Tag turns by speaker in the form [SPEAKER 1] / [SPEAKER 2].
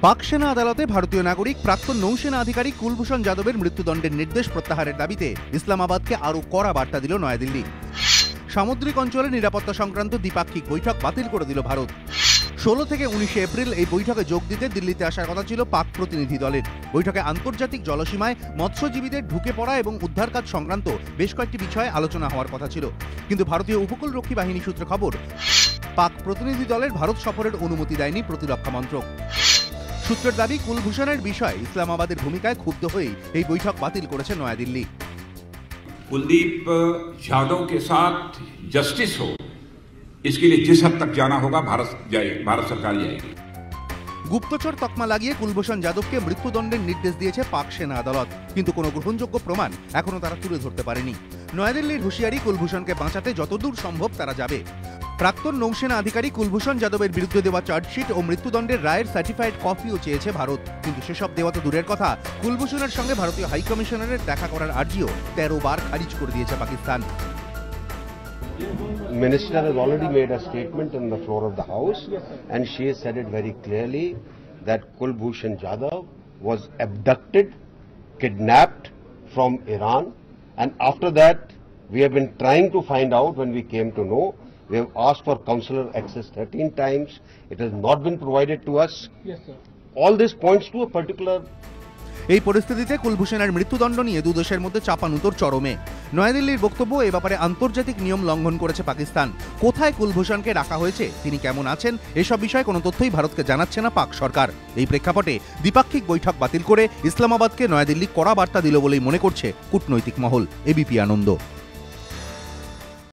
[SPEAKER 1] পাক সেনা আদালতে ভারতীয় নাগরিক প্রাক্তন নৌসেনা আধিকারিক কুলভূষণ যাদবের মৃত্যুদণ্ডের নির্দেশ প্রত্যাহারের দাবিতে ইসলামাবাদকে আরও কড়া বার্তা দিল নয়াদিল্লি। সামুদ্রিক অঞ্চলে নিরাপত্তা সংক্রান্ত দ্বিপাক্ষিক বৈঠক বাতিল করে দিল ভারত। 16 থেকে 19 এপ্রিল এই বৈঠকে যোগ দিতে দিল্লিতে আসার কথা ছিল পাক প্রতিনিধি দলের। বৈঠকে আন্তর্জাতিক জলসীমায় মৎস্যজীবীদের ঢুকে পড়া এবং উদ্ধার কাজ সংক্রান্ত বেশ কয়েকটি বিষয়ে আলোচনা হওয়ার কথা ছিল, কিন্তু ভারতীয় উপকূলরক্ষী বাহিনী সূত্রে খবর, পাক প্রতিনিধি দলের ভারত সফরের অনুমতি দেয়নি প্রতিরক্ষা মন্ত্রক। সূত্রের দাবি, কুলভূষণের বিষয়ে ইসলামাবাদের ভূমিকায় ক্ষুব্ধ হয়ে এই বৈঠক বাতিল করেছে নয়াদিল্লি।
[SPEAKER 2] कुलदीप यादव के साथ जस्टिस हो, इसके लिए जिस हद तक जाना होगा भारत सरकार जाएगी।
[SPEAKER 1] গুপ্তচর তকমা লাগিয়ে কুলভূষণ যাদবকে মৃত্যুদণ্ডের নির্দেশ দিয়েছে পাক সেনা আদালত, কিন্তু কোনো গ্রহণযোগ্য প্রমাণ এখনো তারা তুলে ধরতে পারেনি। নয়াদিল্লির হুঁশিয়ারি, কুলভূষণকে বাঁচাতে যতদূর সম্ভব তারা যাবে। প্রাক্তন নৌসেনা আধিকারিক কুলভূষণ যাদবের বিরুদ্ধে দেওয়া চার্জশিট ও মৃত্যুদণ্ডের রায়ের সার্টিফাইড কপিও চেয়েছে ভারত, কিন্তু সেসব দেওয়া তো দূরের কথা, কুলভূষণের সঙ্গে ভারতীয় হাইকমিশনারের দেখা করার আর্জিও 13 বার খারিজ করে দিয়েছে Pakistan.
[SPEAKER 3] Minister has already made a statement on the floor of the House, and she has said it very clearly that Kulbhushan Jadhav was abducted, kidnapped from Iran, and after that we have been trying to find out. When we came to know, we have asked for consular access 13 times. It has not been provided to us. Yes, sir. All this points to a particular.
[SPEAKER 1] এই পরিস্থিতিতে কুলভূষণের মৃত্যুদণ্ড নিয়ে দু দেশের মধ্যে চাপানুতোর চরমে। নয়াদিল্লির বক্তব্য, এ ব্যাপারে আন্তর্জাতিক নিয়ম লঙ্ঘন করেছে পাকিস্তান। কোথায় কুলভূষণকে রাখা হয়েছে, তিনি কেমন আছেন, এসব বিষয়ে কোনো তথ্যই ভারতকে জানাচ্ছে না পাক সরকার। এই প্রেক্ষাপটে দ্বিপাক্ষিক বৈঠক বাতিল করে ইসলামাবাদকে নয়াদিল্লি কড়া বার্তা দিল বলেই মনে করছে কূটনৈতিক মহল। এবিপি আনন্দ।